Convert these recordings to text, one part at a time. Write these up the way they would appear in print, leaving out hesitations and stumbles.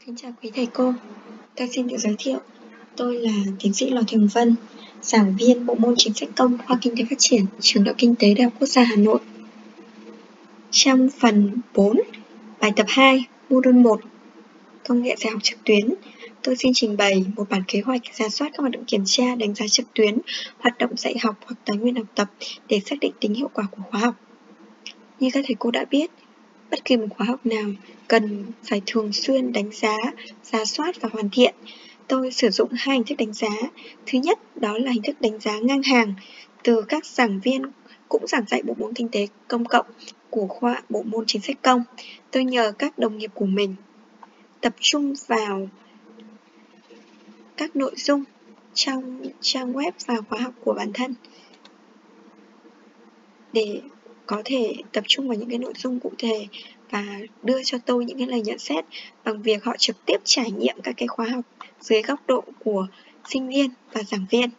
Xin chào quý thầy cô, tôi xin tự giới thiệu. Tôi là tiến sĩ Lò Thường Vân, giảng viên bộ môn chính sách công khoa Kinh tế Phát triển, Trường Đại học Kinh tế Đại học Quốc gia Hà Nội. Trong phần 4, bài tập 2, module 1, công nghệ dạy học trực tuyến, tôi xin trình bày một bản kế hoạch rà soát các hoạt động kiểm tra, đánh giá trực tuyến, hoạt động dạy học hoặc tài nguyên học tập để xác định tính hiệu quả của khóa học. Như các thầy cô đã biết, bất kỳ một khóa học nào cần phải thường xuyên đánh giá, rà soát và hoàn thiện. Tôi sử dụng hai hình thức đánh giá. Thứ nhất, đó là hình thức đánh giá ngang hàng từ các giảng viên cũng giảng dạy bộ môn kinh tế công cộng của khoa bộ môn chính sách công. Tôi nhờ các đồng nghiệp của mình tập trung vào các nội dung trong trang web và khóa học của bản thân để có thể tập trung vào những cái nội dung cụ thể và đưa cho tôi những cái lời nhận xét bằng việc họ trực tiếp trải nghiệm các cái khóa học dưới góc độ của sinh viên và giảng viên.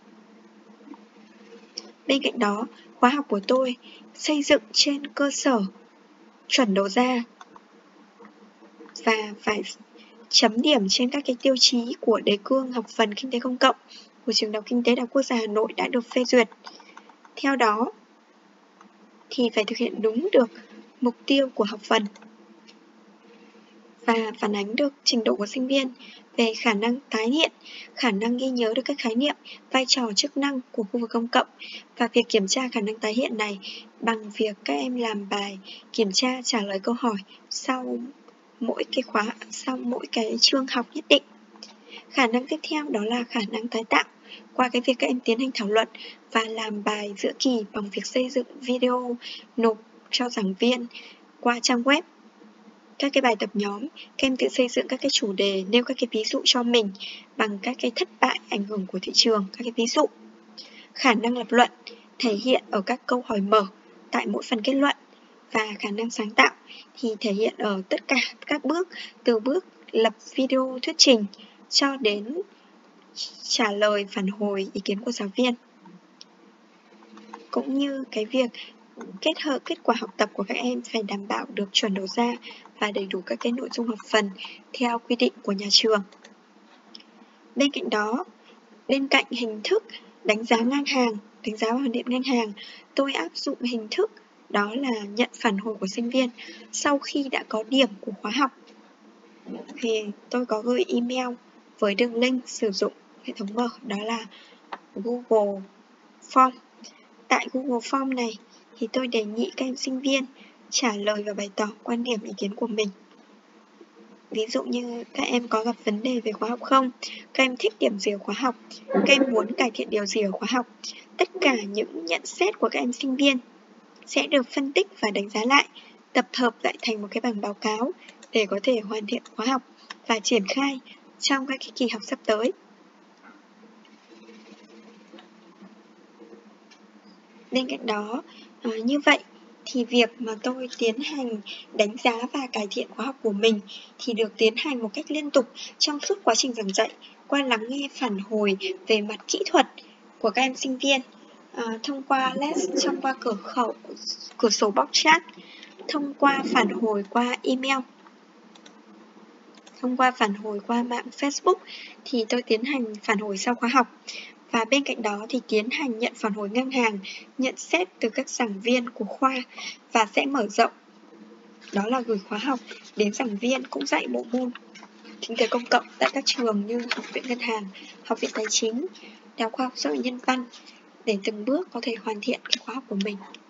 Bên cạnh đó, khóa học của tôi xây dựng trên cơ sở chuẩn đầu ra và phải chấm điểm trên các cái tiêu chí của đề cương học phần kinh tế công cộng của Trường Đại học Kinh tế Đại học Quốc gia Hà Nội đã được phê duyệt. Theo đó thì phải thực hiện đúng được mục tiêu của học phần và phản ánh được trình độ của sinh viên về khả năng tái hiện, khả năng ghi nhớ được các khái niệm, vai trò chức năng của khu vực công cộng, và việc kiểm tra khả năng tái hiện này bằng việc các em làm bài kiểm tra trả lời câu hỏi sau mỗi cái chương học nhất định. Khả năng tiếp theo đó là khả năng tái tạo qua cái việc các em tiến hành thảo luận và làm bài giữa kỳ bằng việc xây dựng video nộp cho giảng viên qua trang web. Các cái bài tập nhóm, các em tự xây dựng các cái chủ đề, nêu các cái ví dụ cho mình bằng các cái thất bại ảnh hưởng của thị trường, các cái ví dụ. Khả năng lập luận thể hiện ở các câu hỏi mở tại mỗi phần kết luận, và khả năng sáng tạo thì thể hiện ở tất cả các bước, từ bước lập video thuyết trình cho đến trả lời phản hồi ý kiến của giáo viên. Cũng như cái việc kết hợp kết quả học tập của các em phải đảm bảo được chuẩn đầu ra và đầy đủ các cái nội dung học phần theo quy định của nhà trường. Bên cạnh đó, bên cạnh hình thức đánh giá ngang hàng, đánh giá và hoàn thiện ngang hàng, tôi áp dụng hình thức đó là nhận phản hồi của sinh viên sau khi đã có điểm của khóa học. Thì tôi có gửi email với đường link sử dụng hệ thống mở, đó là Google Form. Tại Google Form này thì tôi đề nghị các em sinh viên trả lời và bày tỏ quan điểm ý kiến của mình. Ví dụ như các em có gặp vấn đề về khóa học không? Các em thích điểm gì ở khóa học? Các em muốn cải thiện điều gì ở khóa học? Tất cả những nhận xét của các em sinh viên sẽ được phân tích và đánh giá lại, tập hợp lại thành một cái bảng báo cáo để có thể hoàn thiện khóa học và triển khai trong các cái kỳ học sắp tới. Bên cạnh đó, như vậy thì việc mà tôi tiến hành đánh giá và cải thiện khóa học của mình thì được tiến hành một cách liên tục trong suốt quá trình giảng dạy, qua lắng nghe phản hồi về mặt kỹ thuật của các em sinh viên, thông qua trong qua cửa sổ box chat, thông qua phản hồi qua email, thông qua phản hồi qua mạng Facebook thì tôi tiến hành phản hồi sau khóa học. Và bên cạnh đó thì tiến hành nhận phản hồi ngang hàng, nhận xét từ các giảng viên của khoa, và sẽ mở rộng, đó là gửi khóa học đến giảng viên cũng dạy bộ môn kinh tế công cộng tại các trường như Học viện Ngân hàng, Học viện Tài chính, Đại học Khoa học Xã hội Nhân văn, để từng bước có thể hoàn thiện cái khóa học của mình.